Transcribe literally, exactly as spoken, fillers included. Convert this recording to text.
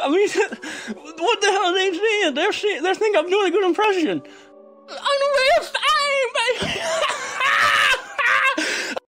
I mean, what the hell are they seeing? They're seeing, they think I'm doing a good impression.